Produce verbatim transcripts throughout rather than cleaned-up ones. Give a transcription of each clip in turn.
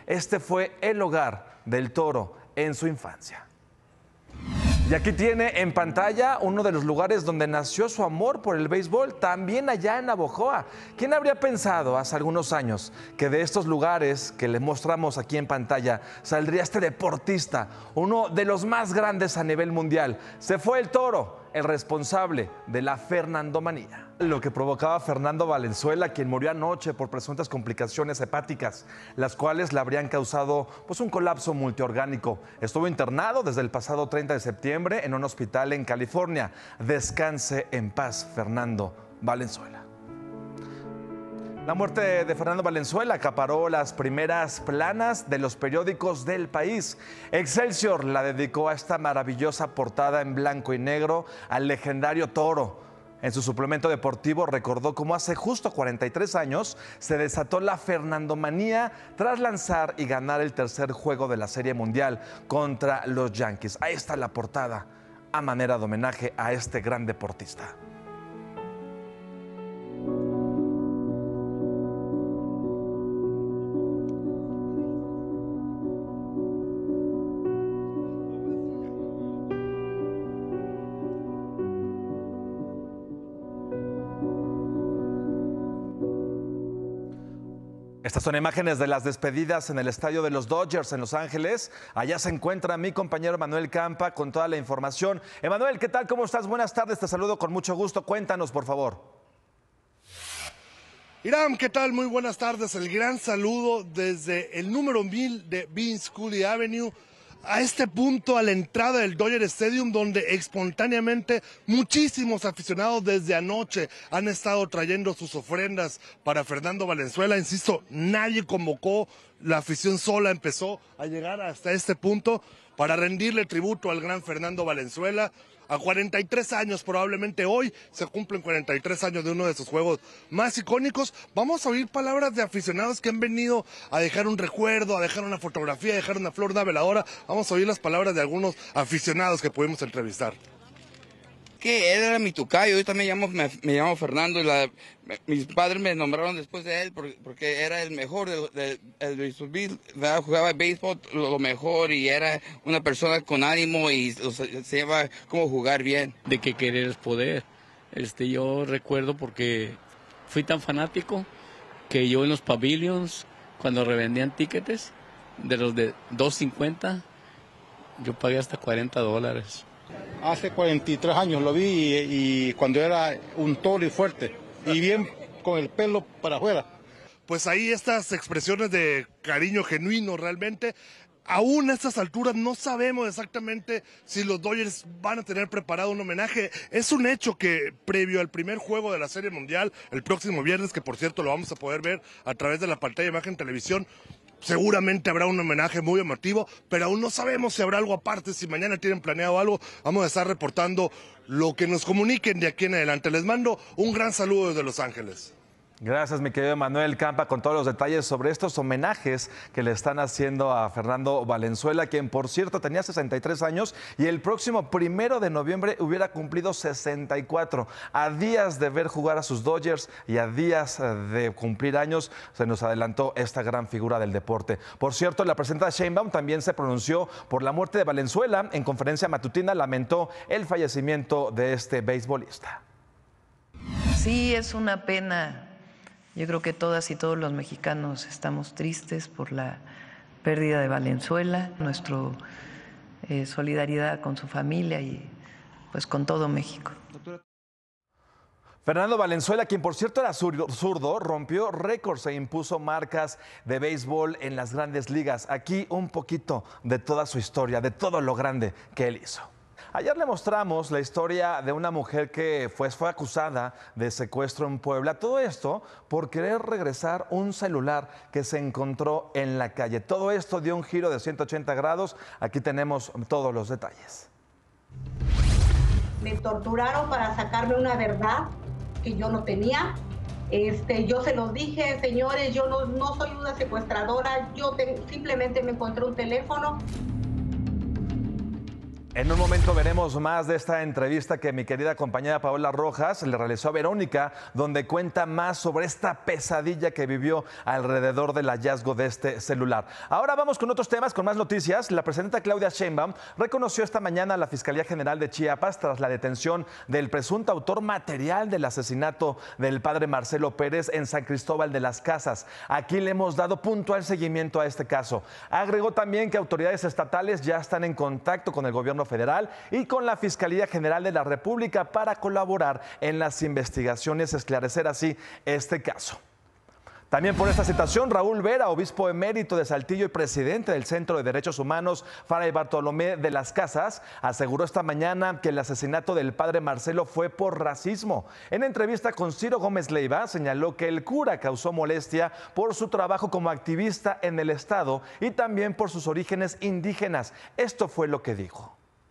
este fue el hogar del Toro en su infancia. Y aquí tiene en pantalla uno de los lugares donde nació su amor por el béisbol, también allá en Navojoa. ¿Quién habría pensado hace algunos años que de estos lugares que le mostramos aquí en pantalla saldría este deportista, uno de los más grandes a nivel mundial? Se fue el Toro, el responsable de la fernandomanía. Lo que provocaba Fernando Valenzuela, quien murió anoche por presuntas complicaciones hepáticas, las cuales le habrían causado pues, un colapso multiorgánico. Estuvo internado desde el pasado treinta de septiembre en un hospital en California. Descanse en paz, Fernando Valenzuela. La muerte de Fernando Valenzuela acaparó las primeras planas de los periódicos del país. Excelsior la dedicó a esta maravillosa portada en blanco y negro al legendario Toro. En su suplemento deportivo recordó cómo hace justo cuarenta y tres años se desató la fernandomanía tras lanzar y ganar el tercer juego de la Serie Mundial contra los Yankees. Ahí está la portada a manera de homenaje a este gran deportista. Estas son imágenes de las despedidas en el estadio de los Dodgers en Los Ángeles. Allá se encuentra mi compañero Emanuel Campa con toda la información. Emanuel, ¿qué tal? ¿Cómo estás? Buenas tardes, te saludo con mucho gusto. Cuéntanos, por favor. Iram, ¿qué tal? Muy buenas tardes. El gran saludo desde el número mil de Vince Cooley Avenue a este punto, a la entrada del Dodger Stadium, donde espontáneamente muchísimos aficionados desde anoche han estado trayendo sus ofrendas para Fernando Valenzuela. Insisto, nadie convocó, la afición sola empezó a llegar hasta este punto para rendirle tributo al gran Fernando Valenzuela. A cuarenta y tres años, probablemente hoy se cumplen cuarenta y tres años de uno de sus juegos más icónicos. Vamos a oír palabras de aficionados que han venido a dejar un recuerdo, a dejar una fotografía, a dejar una flor, una veladora. Vamos a oír las palabras de algunos aficionados que pudimos entrevistar. Que él era mi tocayo, yo también llamo, me, me llamo Fernando y la, me, mis padres me nombraron después de él porque, porque era el mejor del de, de, de, jugaba béisbol lo, lo mejor y era una persona con ánimo y o sea, se lleva cómo jugar bien. De que querer es poder. Este, yo recuerdo porque fui tan fanático que yo en los pavilions, cuando revendían tickets de los de dos cincuenta, yo pagué hasta cuarenta dólares. Hace cuarenta y tres años lo vi y, y cuando era un toro y fuerte y bien con el pelo para afuera. Pues ahí estas expresiones de cariño genuino realmente. Aún a estas alturas no sabemos exactamente si los Dodgers van a tener preparado un homenaje. Es un hecho que previo al primer juego de la Serie Mundial, el próximo viernes, que por cierto lo vamos a poder ver a través de la pantalla de imagen televisión, seguramente habrá un homenaje muy emotivo, pero aún no sabemos si habrá algo aparte, si mañana tienen planeado algo. Vamos a estar reportando lo que nos comuniquen de aquí en adelante. Les mando un gran saludo desde Los Ángeles. Gracias, mi querido Manuel Campa, con todos los detalles sobre estos homenajes que le están haciendo a Fernando Valenzuela, quien por cierto tenía sesenta y tres años y el próximo primero de noviembre hubiera cumplido sesenta y cuatro. A días de ver jugar a sus Dodgers y a días de cumplir años, se nos adelantó esta gran figura del deporte. Por cierto, la presidenta Sheinbaum también se pronunció por la muerte de Valenzuela. En conferencia matutina lamentó el fallecimiento de este beisbolista. Sí, es una pena. Yo creo que todas y todos los mexicanos estamos tristes por la pérdida de Valenzuela, nuestra eh, solidaridad con su familia y pues con todo México. Fernando Valenzuela, quien por cierto era zurdo, rompió récords e impuso marcas de béisbol en las grandes ligas. Aquí un poquito de toda su historia, de todo lo grande que él hizo. Ayer le mostramos la historia de una mujer que fue, fue acusada de secuestro en Puebla. Todo esto por querer regresar un celular que se encontró en la calle. Todo esto dio un giro de ciento ochenta grados. Aquí tenemos todos los detalles. Me torturaron para sacarme una verdad que yo no tenía. Este, yo se los dije, señores, yo no, no soy una secuestradora. Yo te, simplemente me encontré un teléfono. En un momento veremos más de esta entrevista que mi querida compañera Paola Rojas le realizó a Verónica, donde cuenta más sobre esta pesadilla que vivió alrededor del hallazgo de este celular. Ahora vamos con otros temas, con más noticias. La presidenta Claudia Sheinbaum reconoció esta mañana a la Fiscalía General de Chiapas tras la detención del presunto autor material del asesinato del padre Marcelo Pérez en San Cristóbal de las Casas. Aquí le hemos dado puntual seguimiento a este caso. Agregó también que autoridades estatales ya están en contacto con el gobierno federal y con la Fiscalía General de la República para colaborar en las investigaciones y esclarecer así este caso. También por esta situación, Raúl Vera, obispo emérito de Saltillo y presidente del Centro de Derechos Humanos Fray Bartolomé de las Casas, aseguró esta mañana que el asesinato del padre Marcelo fue por racismo. En entrevista con Ciro Gómez Leiva, señaló que el cura causó molestia por su trabajo como activista en el Estado y también por sus orígenes indígenas. Esto fue lo que dijo.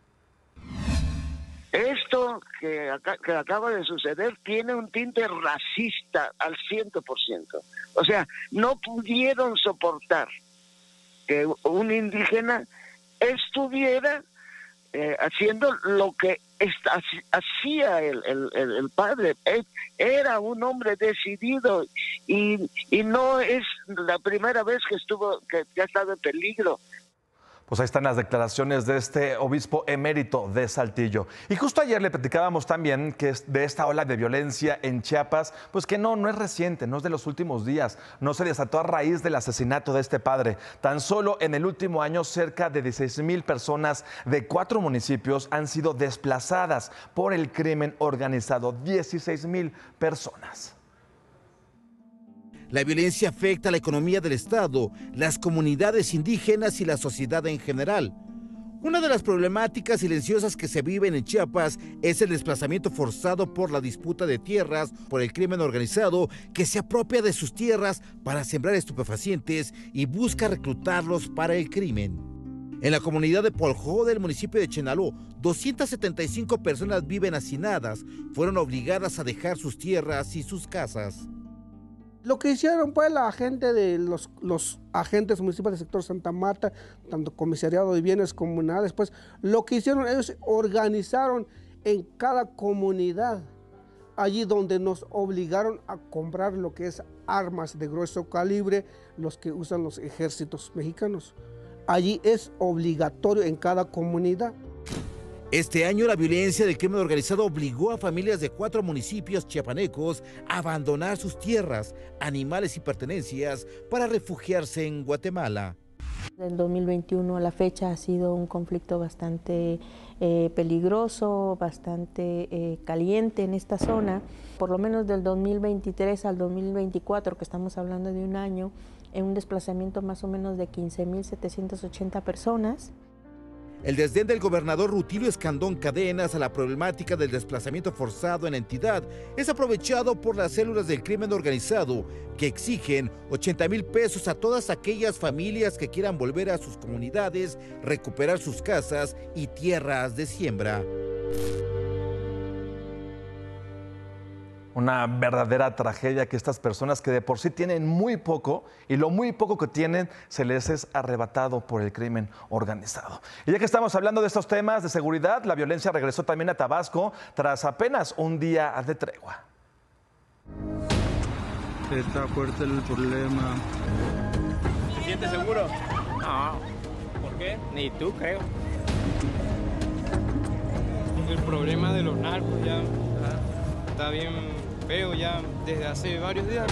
Esto que, acá, que acaba de suceder tiene un tinte racista al cien por ciento. O sea, no pudieron soportar que un indígena estuviera eh, haciendo lo que esta, hacía el, el, el padre. Era un hombre decidido y, y no es la primera vez que estuvo, que, que ha estado en peligro. Pues ahí están las declaraciones de este obispo emérito de Saltillo. Y justo ayer le platicábamos también que de esta ola de violencia en Chiapas, pues que no, no es reciente, no es de los últimos días, no se desató a raíz del asesinato de este padre. Tan solo en el último año, cerca de dieciséis mil personas de cuatro municipios han sido desplazadas por el crimen organizado. dieciséis mil personas. La violencia afecta a la economía del Estado, las comunidades indígenas y la sociedad en general. Una de las problemáticas silenciosas que se viven en Chiapas es el desplazamiento forzado por la disputa de tierras por el crimen organizado que se apropia de sus tierras para sembrar estupefacientes y busca reclutarlos para el crimen. En la comunidad de Poljó del municipio de Chenaló, doscientas setenta y cinco personas viven hacinadas, fueron obligadas a dejar sus tierras y sus casas. Lo que hicieron pues la gente de los, los agentes municipales del sector Santa Marta, tanto comisariado de bienes comunales, pues lo que hicieron ellos organizaron en cada comunidad, allí donde nos obligaron a comprar lo que es armas de grueso calibre, los que usan los ejércitos mexicanos. Allí es obligatorio en cada comunidad. Este año la violencia del crimen organizado obligó a familias de cuatro municipios chiapanecos a abandonar sus tierras, animales y pertenencias para refugiarse en Guatemala. Del dos mil veintiuno a la fecha ha sido un conflicto bastante eh, peligroso, bastante eh, caliente en esta zona. Por lo menos del dos mil veintitrés al dos mil veinticuatro, que estamos hablando de un año, en un desplazamiento más o menos de quince mil setecientas ochenta personas. El desdén del gobernador Rutilio Escandón Cadenas a la problemática del desplazamiento forzado en la entidad es aprovechado por las células del crimen organizado que exigen ochenta mil pesos a todas aquellas familias que quieran volver a sus comunidades, recuperar sus casas y tierras de siembra. Una verdadera tragedia que estas personas que de por sí tienen muy poco y lo muy poco que tienen se les es arrebatado por el crimen organizado. Y ya que estamos hablando de estos temas de seguridad, la violencia regresó también a Tabasco tras apenas un día de tregua. Está fuerte el problema. ¿Te sientes seguro? No. ¿Por qué? Ni tú, creo. El problema de los narcos ya está bien feo ya desde hace varios días.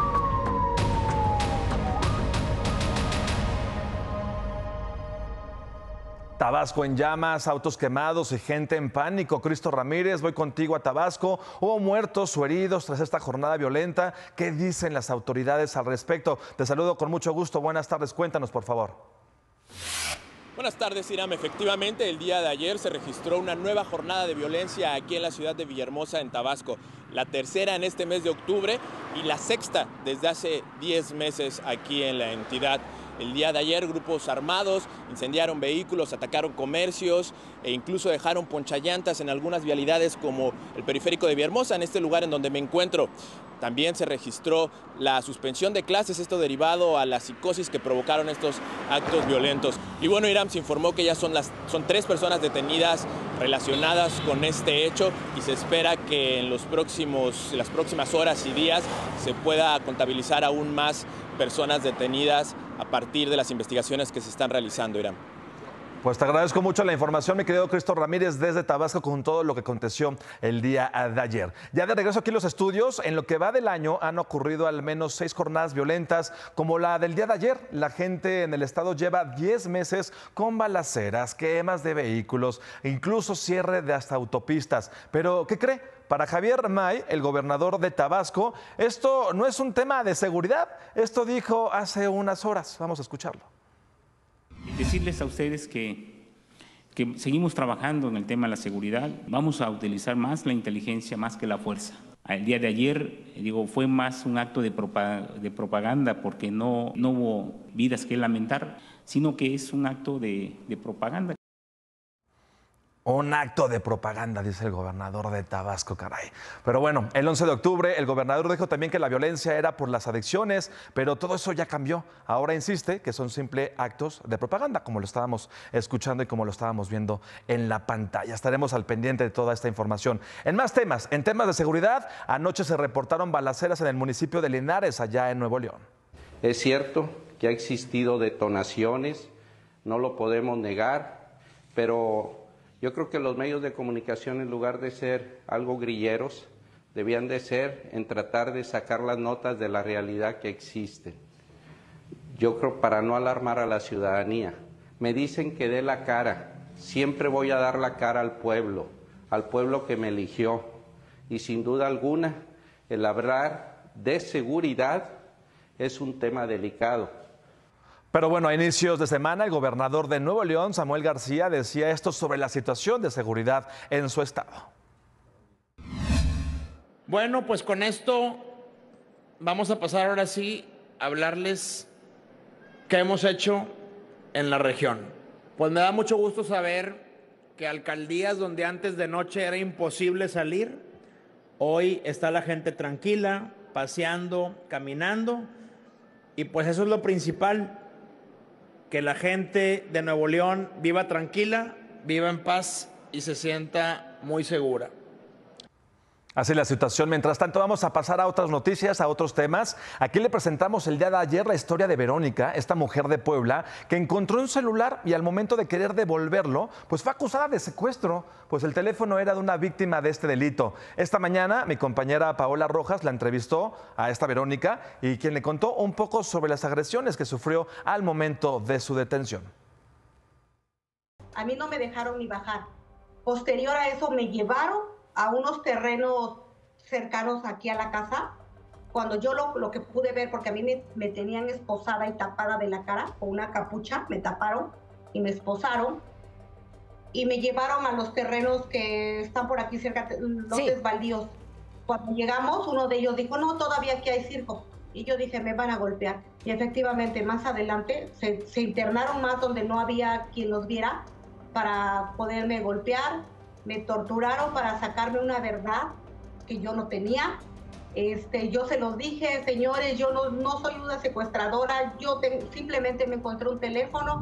Tabasco en llamas, autos quemados y gente en pánico. Cristo Ramírez, voy contigo a Tabasco. Hubo muertos o heridos tras esta jornada violenta. ¿Qué dicen las autoridades al respecto? Te saludo con mucho gusto. Buenas tardes. Cuéntanos, por favor. Buenas tardes, Iram. Efectivamente, el día de ayer se registró una nueva jornada de violencia aquí en la ciudad de Villahermosa, en Tabasco. La tercera en este mes de octubre y la sexta desde hace diez meses aquí en la entidad. El día de ayer grupos armados incendiaron vehículos, atacaron comercios e incluso dejaron ponchallantas en algunas vialidades como el periférico de Villahermosa, en este lugar en donde me encuentro. También se registró la suspensión de clases, esto derivado a la psicosis que provocaron estos actos violentos. Y bueno, Iram, se informó que ya son, las, son tres personas detenidas relacionadas con este hecho y se espera que en los próximos, las próximas horas y días se pueda contabilizar aún más personas detenidas a partir de las investigaciones que se están realizando, Iram. Pues te agradezco mucho la información, mi querido Cristo Ramírez, desde Tabasco, con todo lo que aconteció el día de ayer. Ya de regreso aquí en los estudios, en lo que va del año han ocurrido al menos seis jornadas violentas, como la del día de ayer. La gente en el estado lleva diez meses con balaceras, quemas de vehículos, incluso cierre de hasta autopistas. Pero, ¿qué cree? Para Javier May, el gobernador de Tabasco, esto no es un tema de seguridad. Esto dijo hace unas horas. Vamos a escucharlo. Decirles a ustedes que, que seguimos trabajando en el tema de la seguridad. Vamos a utilizar más la inteligencia más que la fuerza. El día de ayer, digo, fue más un acto de propaganda, de propaganda porque no, no hubo vidas que lamentar, sino que es un acto de, de propaganda. Un acto de propaganda, dice el gobernador de Tabasco, caray. Pero bueno, el once de octubre el gobernador dijo también que la violencia era por las adicciones, pero todo eso ya cambió. Ahora insiste que son simples actos de propaganda, como lo estábamos escuchando y como lo estábamos viendo en la pantalla. Estaremos al pendiente de toda esta información. En más temas, en temas de seguridad, anoche se reportaron balaceras en el municipio de Linares, allá en Nuevo León. Es cierto que ha existido detonaciones, no lo podemos negar, pero yo creo que los medios de comunicación, en lugar de ser algo grilleros, debían de ser en tratar de sacar las notas de la realidad que existe. Yo creo, para no alarmar a la ciudadanía. Me dicen que dé la cara. Siempre voy a dar la cara al pueblo, al pueblo que me eligió. Y sin duda alguna, el hablar de seguridad es un tema delicado. Pero bueno, a inicios de semana, el gobernador de Nuevo León, Samuel García, decía esto sobre la situación de seguridad en su estado. Bueno, pues con esto vamos a pasar ahora sí a hablarles qué hemos hecho en la región. Pues me da mucho gusto saber que alcaldías donde antes de noche era imposible salir, hoy está la gente tranquila, paseando, caminando, y pues eso es lo principal. Que la gente de Nuevo León viva tranquila, viva en paz y se sienta muy segura. Así la situación. Mientras tanto, vamos a pasar a otras noticias, a otros temas. Aquí le presentamos el día de ayer la historia de Verónica, esta mujer de Puebla, que encontró un celular y al momento de querer devolverlo, pues fue acusada de secuestro, pues el teléfono era de una víctima de este delito. Esta mañana, mi compañera Paola Rojas la entrevistó a esta Verónica y quien le contó un poco sobre las agresiones que sufrió al momento de su detención. A mí no me dejaron ni bajar. Posterior a eso me llevaron a unos terrenos cercanos aquí a la casa. Cuando yo lo, lo que pude ver, porque a mí me, me tenían esposada y tapada de la cara con una capucha, me taparon y me esposaron y me llevaron a los terrenos que están por aquí cerca, los sí. baldíos. Cuando llegamos, uno de ellos dijo, no, todavía aquí hay circo. Y yo dije, me van a golpear. Y efectivamente, más adelante, se, se internaron más donde no había quien los viera para poderme golpear. Me torturaron para sacarme una verdad que yo no tenía. Este, yo se los dije, señores, yo no, no soy una secuestradora, yo te, simplemente me encontré un teléfono.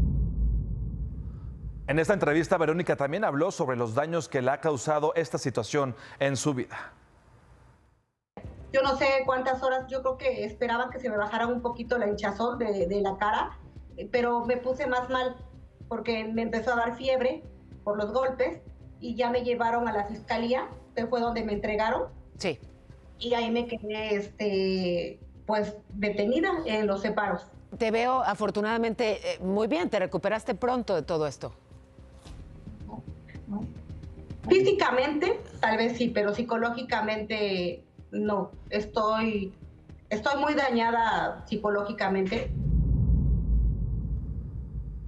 En esta entrevista, Verónica también habló sobre los daños que le ha causado esta situación en su vida. Yo no sé cuántas horas, yo creo que esperaban que se me bajara un poquito la hinchazón de, de la cara, pero me puse más mal porque me empezó a dar fiebre por los golpes. Y ya me llevaron a la fiscalía, que fue donde me entregaron. Sí. Y ahí me quedé, este, pues, detenida en los separos. Te veo, afortunadamente, eh, muy bien. ¿Te recuperaste pronto de todo esto? No, no. Físicamente, tal vez sí, pero psicológicamente no. Estoy, estoy muy dañada psicológicamente.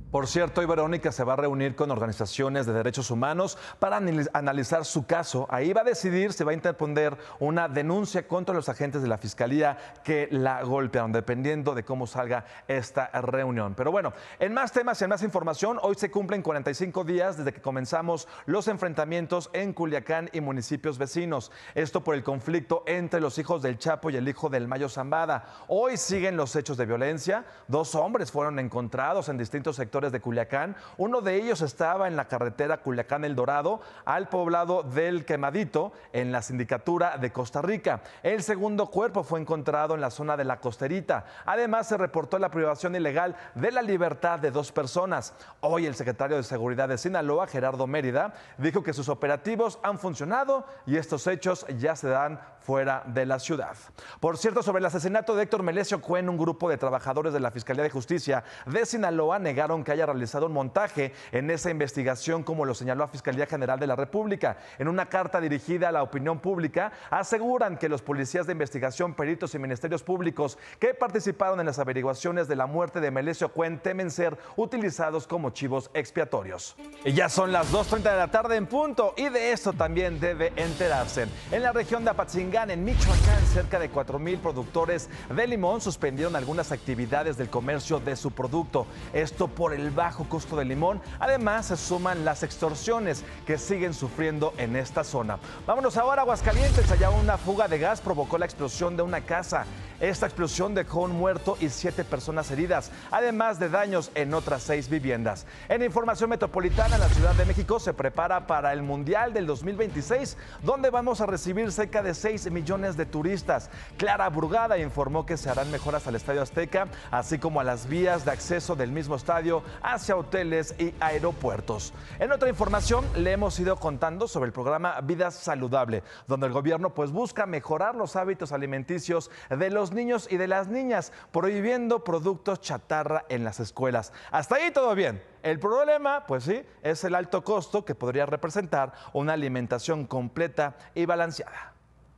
Por cierto, hoy Verónica se va a reunir con organizaciones de derechos humanos para analizar su caso. Ahí va a decidir si va a interponer una denuncia contra los agentes de la Fiscalía que la golpearon, dependiendo de cómo salga esta reunión. Pero bueno, en más temas y en más información, hoy se cumplen cuarenta y cinco días desde que comenzamos los enfrentamientos en Culiacán y municipios vecinos. Esto por el conflicto entre los hijos del Chapo y el hijo del Mayo Zambada. Hoy siguen los hechos de violencia. Dos hombres fueron encontrados en distintos sectores de Culiacán. Uno de ellos estaba en la carretera Culiacán-El Dorado al poblado del Quemadito en la sindicatura de Costa Rica. El segundo cuerpo fue encontrado en la zona de La Costerita. Además, se reportó la privación ilegal de la libertad de dos personas. Hoy el secretario de Seguridad de Sinaloa, Gerardo Mérida, dijo que sus operativos han funcionado y estos hechos ya se dan fuera de la ciudad. Por cierto, sobre el asesinato de Héctor Melesio Cuen, un grupo de trabajadores de la Fiscalía de Justicia de Sinaloa negaron que haya realizado un montaje en esa investigación, como lo señaló la Fiscalía General de la República. En una carta dirigida a la opinión pública, aseguran que los policías de investigación, peritos y ministerios públicos que participaron en las averiguaciones de la muerte de Melesio Cuen temen ser utilizados como chivos expiatorios. Y ya son las dos treinta de la tarde en punto, y de esto también debe enterarse. En la región de Apatzingán, en Michoacán, cerca de cuatro mil productores de limón suspendieron algunas actividades del comercio de su producto. Esto por el bajo costo del limón. Además, se suman las extorsiones que siguen sufriendo en esta zona. Vámonos ahora a Aguascalientes. Allá una fuga de gas provocó la explosión de una casa. Esta explosión dejó un muerto y siete personas heridas, además de daños en otras seis viviendas. En información metropolitana, la Ciudad de México se prepara para el Mundial del dos mil veintiséis, donde vamos a recibir cerca de seis millones de turistas. Clara Brugada informó que se harán mejoras al Estadio Azteca, así como a las vías de acceso del mismo estadio hacia hoteles y aeropuertos. En otra información, le hemos ido contando sobre el programa Vida Saludable, donde el gobierno pues busca mejorar los hábitos alimenticios de los niños y de las niñas, prohibiendo productos chatarra en las escuelas. Hasta ahí todo bien. El problema, pues sí, es el alto costo que podría representar una alimentación completa y balanceada.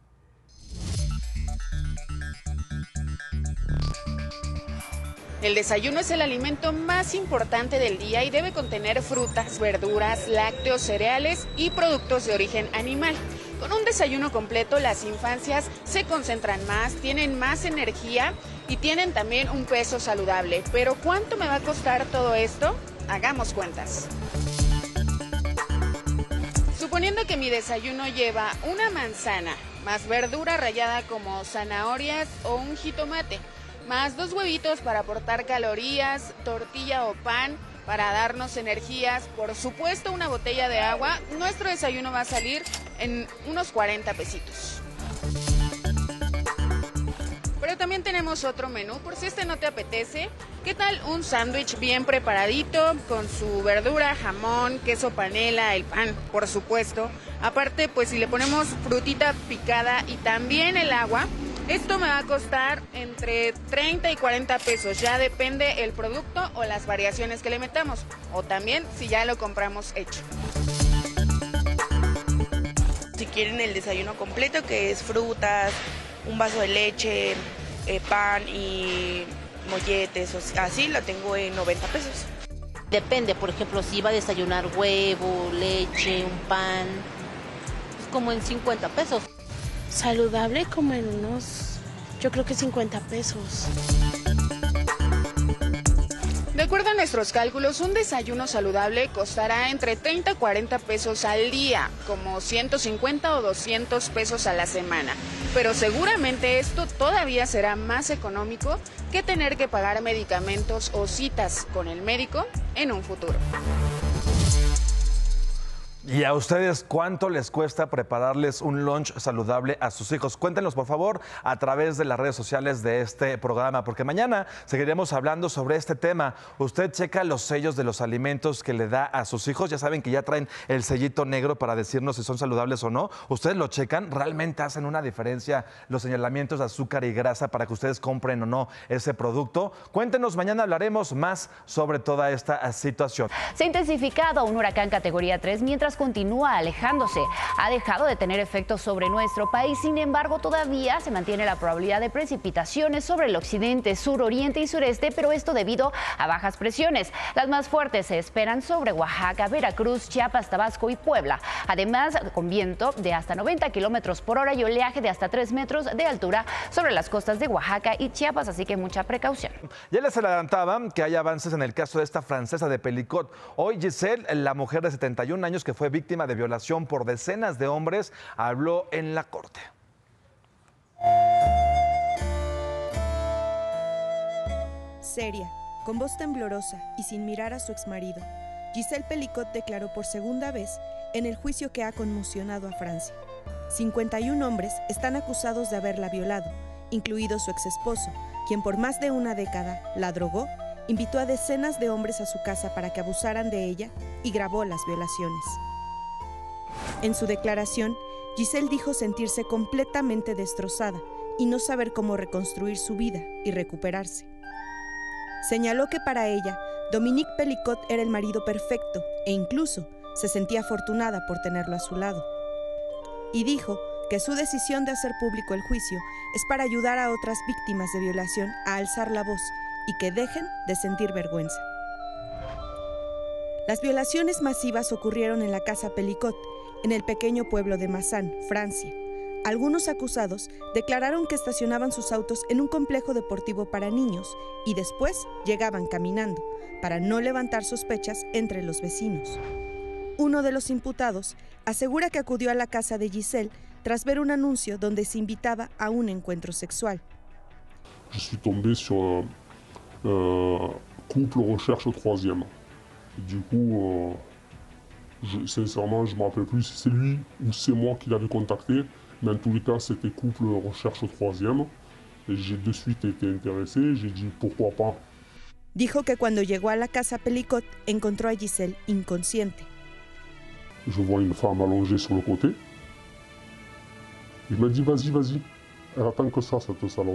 El desayuno es el alimento más importante del día y debe contener frutas, verduras, lácteos, cereales y productos de origen animal. Con un desayuno completo, las infancias se concentran más, tienen más energía y tienen también un peso saludable. Pero ¿cuánto me va a costar todo esto? Hagamos cuentas. Suponiendo que mi desayuno lleva una manzana, más verdura rallada como zanahorias o un jitomate, más dos huevitos para aportar calorías, tortilla o pan para darnos energías, por supuesto una botella de agua, nuestro desayuno va a salir en unos cuarenta pesitos. Pero también tenemos otro menú, por si este no te apetece. ¿Qué tal un sándwich bien preparadito con su verdura, jamón, queso panela, el pan, por supuesto? Aparte, pues si le ponemos frutita picada y también el agua, esto me va a costar entre treinta y cuarenta pesos, ya depende el producto o las variaciones que le metamos, o también si ya lo compramos hecho. Si quieren el desayuno completo, que es frutas, un vaso de leche, eh, pan y molletes, o así, lo tengo en noventa pesos. Depende, por ejemplo, si va a desayunar huevo, leche, un pan, pues como en cincuenta pesos. Saludable como en unos, yo creo que cincuenta pesos. De acuerdo a nuestros cálculos, un desayuno saludable costará entre treinta y cuarenta pesos al día, como ciento cincuenta o doscientos pesos a la semana. Pero seguramente esto todavía será más económico que tener que pagar medicamentos o citas con el médico en un futuro. ¿Y a ustedes cuánto les cuesta prepararles un lunch saludable a sus hijos? Cuéntenos, por favor, a través de las redes sociales de este programa, porque mañana seguiremos hablando sobre este tema. Usted checa los sellos de los alimentos que le da a sus hijos. Ya saben que ya traen el sellito negro para decirnos si son saludables o no. ¿Ustedes lo checan? ¿Realmente hacen una diferencia los señalamientos de azúcar y grasa para que ustedes compren o no ese producto? Cuéntenos, mañana hablaremos más sobre toda esta situación. Se ha intensificado un huracán categoría tres mientras mientras continúa alejándose. Ha dejado de tener efectos sobre nuestro país, sin embargo, todavía se mantiene la probabilidad de precipitaciones sobre el occidente, sur, oriente y sureste, pero esto debido a bajas presiones. Las más fuertes se esperan sobre Oaxaca, Veracruz, Chiapas, Tabasco y Puebla. Además, con viento de hasta noventa kilómetros por hora y oleaje de hasta tres metros de altura sobre las costas de Oaxaca y Chiapas, así que mucha precaución. Ya les adelantaba que hay avances en el caso de esta francesa de Pelicot. Hoy Giselle, la mujer de setenta y un años que fue víctima de violación por decenas de hombres, habló en la corte. Seria, con voz temblorosa y sin mirar a su exmarido, Giselle Pelicot declaró por segunda vez en el juicio que ha conmocionado a Francia. cincuenta y un hombres están acusados de haberla violado, incluido su exesposo, quien por más de una década la drogó, invitó a decenas de hombres a su casa para que abusaran de ella y grabó las violaciones. En su declaración, Giselle dijo sentirse completamente destrozada y no saber cómo reconstruir su vida y recuperarse. Señaló que para ella, Dominique Pelicot era el marido perfecto e incluso se sentía afortunada por tenerlo a su lado. Y dijo que su decisión de hacer público el juicio es para ayudar a otras víctimas de violación a alzar la voz y que dejen de sentir vergüenza. Las violaciones masivas ocurrieron en la casa Pelicot, en el pequeño pueblo de Mazán, Francia. Algunos acusados declararon que estacionaban sus autos en un complejo deportivo para niños y después llegaban caminando, para no levantar sospechas entre los vecinos. Uno de los imputados asegura que acudió a la casa de Giselle tras ver un anuncio donde se invitaba a un encuentro sexual. Je suis tombé sur un euh, couple recherche troisième. Du coup, euh, je, sincèrement, je ne me rappelle plus si c'est lui ou c'est moi qui l'avais contacté, mais en tous les cas, c'était couple recherche troisième. Et j'ai de suite été intéressé, j'ai dit pourquoi pas. Dijo que cuando llegó a la casa Pelicot encontró a Giselle inconsciente. Je vois une femme allongée sur le côté. Il m'a dit vas-y, vas-y, elle attend que ça, cette salope.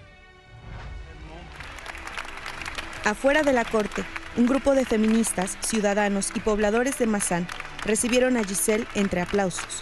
Afuera de la corte, un grupo de feministas, ciudadanos y pobladores de Mazán recibieron a Giselle entre aplausos.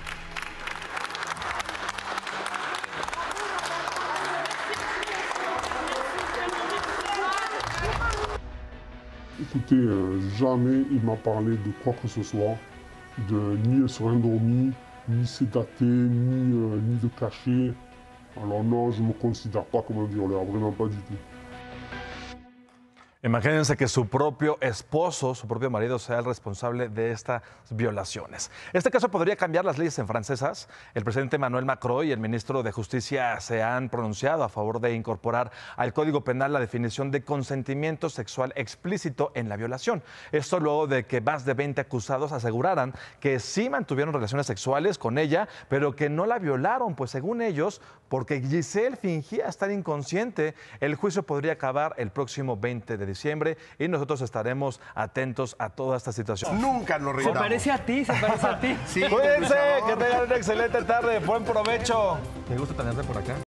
Écoutez, euh, jamais il m'a parlé de quoi que ce soit, de ni se endormi, ni sédaté, ni, euh, ni de caché. Alors non, je ne me considère pas comme un violeur, vraiment pas du tout. Imagínense que su propio esposo, su propio marido, sea el responsable de estas violaciones. Este caso podría cambiar las leyes en francesas. El presidente Emmanuel Macron y el ministro de Justicia se han pronunciado a favor de incorporar al Código Penal la definición de consentimiento sexual explícito en la violación. Esto luego de que más de veinte acusados aseguraran que sí mantuvieron relaciones sexuales con ella, pero que no la violaron, pues según ellos, porque Giselle fingía estar inconsciente. El juicio podría acabar el próximo veinte de diciembre y nosotros estaremos atentos a toda esta situación. Nunca nos reiramos. Se parece a ti, se parece a ti. Sí, cuídense, que tengan una excelente tarde. Buen provecho. Qué gusto tenerte por acá.